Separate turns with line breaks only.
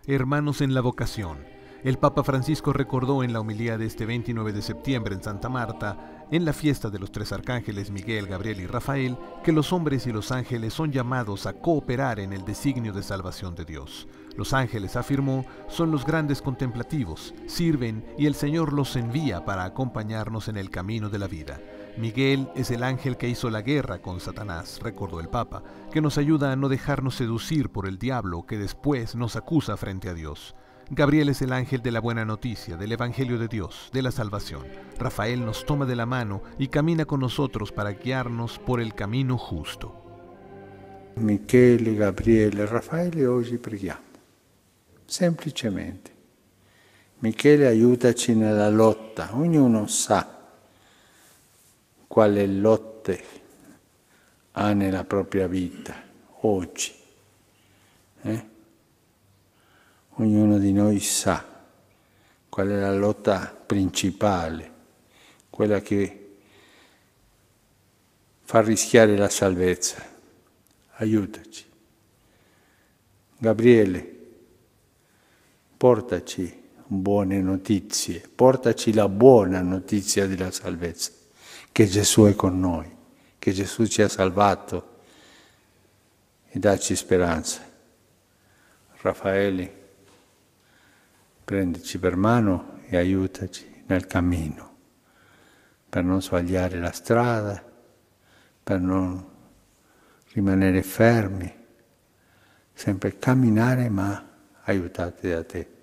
Hermanos en la vocación. El Papa Francisco recordó en la homilía de este 29 de septiembre en Santa Marta, en la fiesta de los tres arcángeles Miguel, Gabriel y Rafael, que los hombres y los ángeles son llamados a cooperar en el designio de salvación de Dios. Los ángeles, afirmó, son los grandes contemplativos, sirven y el Señor los envía para acompañarnos en el camino de la vida. Miguel es el ángel que hizo la guerra con Satanás, recordó el Papa, que nos ayuda a no dejarnos seducir por el diablo que después nos acusa frente a Dios. Gabriel es el ángel de la buena noticia, del Evangelio de Dios, de la salvación. Rafael nos toma de la mano y camina con nosotros para guiarnos por el camino justo.
Michele, Gabriele e Raffaele oggi preghiamo, semplicemente. Michele, aiutaci nella lotta, ognuno sa quale lotte ha nella propria vita oggi. Ognuno di noi sa qual è la lotta principale, quella che fa rischiare la salvezza. Aiutaci. Gabriele, portaci buone notizie, portaci la buona notizia della salvezza, che Gesù è con noi, che Gesù ci ha salvato e dacci speranza. Raffaele, prendici per mano e aiutaci nel cammino, per non sbagliare la strada, per non rimanere fermi, sempre camminare ma aiutati da te.